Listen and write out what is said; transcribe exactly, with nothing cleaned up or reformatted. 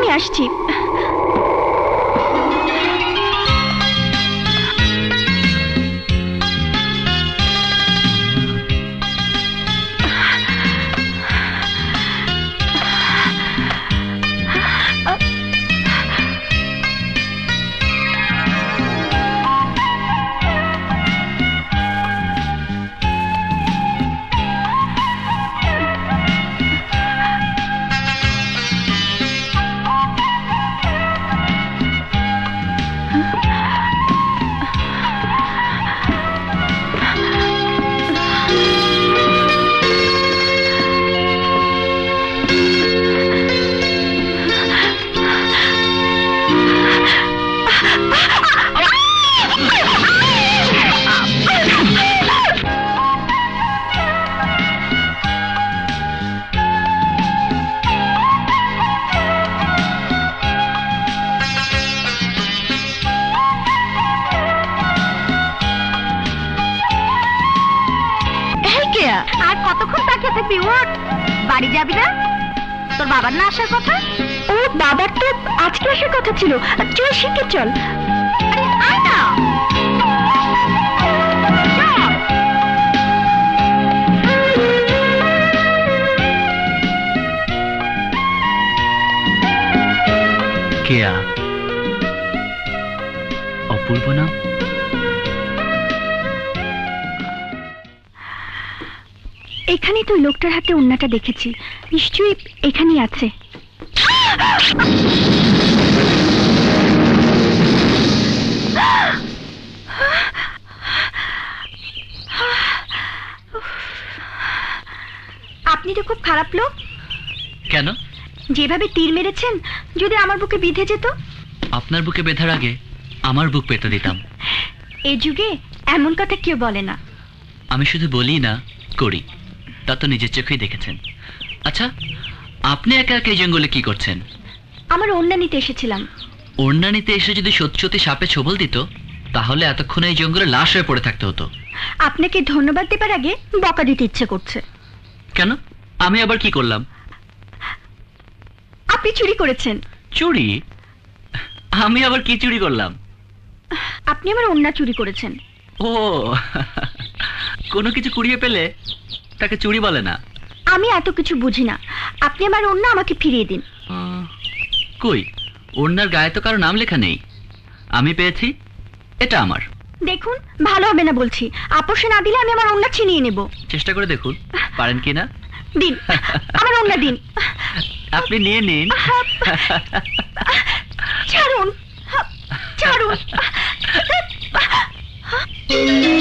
আমি আসছি। আর কতক্ষণ তাকিয়ে থাকবি? ওঠ, বাড়ি যাবি না? তোর বাবার না আসার কথা? ও বাবার তো আজকে আসার কথা ছিল। চল শিখে চল। আরে আয় না। কেয়া? অপূর্ব না? এখানেই তো লোকটার হাতে ওড়নাটা দেখেছি, নিশ্চয়ই এখানেই আছে। আপনি তো খুব খারাপ লোক। কেন? যেভাবে তীর মেরেছেন, যদি আমার বুকে বিঁধে যেত। আপনার বুকে বেঁধার আগে আমার বুক পেতে দিতাম। এই যুগে এমন কথা কেউ বলে না। আমি শুধু বলি না, করি। তা তো নিজের চোখেই দেখেছেন। আচ্ছা, আপনি একা একা এই জঙ্গলে কি করছেন? আমার ওড়না নিতে এসেছিলাম। ওড়না নিতে এসে যদি সত্যি সত্যি সাপে ছোবল দিত, তাহলে এতক্ষণে এই জঙ্গলে লাশ হয়ে পড়ে থাকতে হতো। আপনাকে ধন্যবাদ দেবার আগে বকা দিতে ইচ্ছে করছে। কেন? আমি আবার কি করলাম? আপনি চুরি করেছেন। চুরি? আমি আবার কি চুরি করলাম? আপনি আমার ওড়না চুরি করেছেন। ও, কোনো কিছু কুড়িয়ে পেলে তাকে চুরি বলে না। আমি এত কিছু বুঝি না। আপনি আমার ওড়না আমাকে ফিরিয়ে দিন। কই, ওড়নার গায়ে তো কারো নাম লেখা নেই। আমি পেয়েছি, এটা আমার। দেখুন, ভালো হবে না বলছি। আপোষে না দিলে আমি আমার ওড়না ছিনিয়ে নেব। চেষ্টা করে দেখুন পারেন কিনা। দিন, আমার ওড়না দিন। আপনি নিয়ে নিন। ছাড়ুন, ছাড়ুন।